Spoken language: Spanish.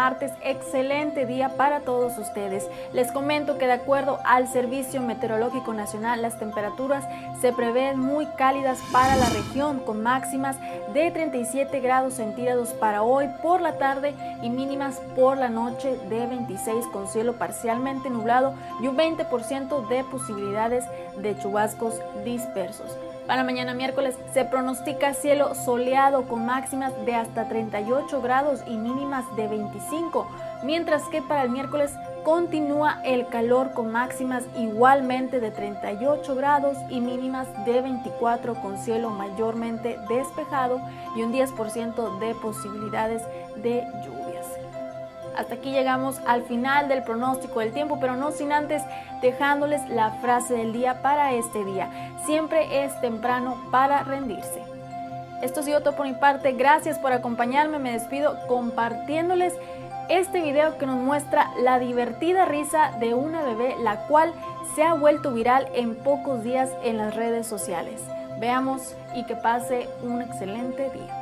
martes, excelente día para todos ustedes. Les comento que de acuerdo al Servicio Meteorológico Nacional, las temperaturas se prevén muy cálidas para la región, con máximas de 37 grados centígrados para hoy por la tarde y mínimas por la noche de 26, con cielo parcialmente nublado y un 20% de posibilidades de chubascos dispersos. Para mañana miércoles se pronostica cielo soleado con máximas de hasta 38 grados y mínimas de 25, mientras que para el miércoles continúa el calor con máximas igualmente de 38 grados y mínimas de 24, con cielo mayormente despejado y un 10% de posibilidades de lluvias. Hasta aquí llegamos al final del pronóstico del tiempo, pero no sin antes dejándoles la frase del día para este día: siempre es temprano para rendirse. Esto ha sido todo por mi parte, gracias por acompañarme, me despido compartiéndoles este video que nos muestra la divertida risa de una bebé, la cual se ha vuelto viral en pocos días en las redes sociales. Veamos y que pase un excelente día.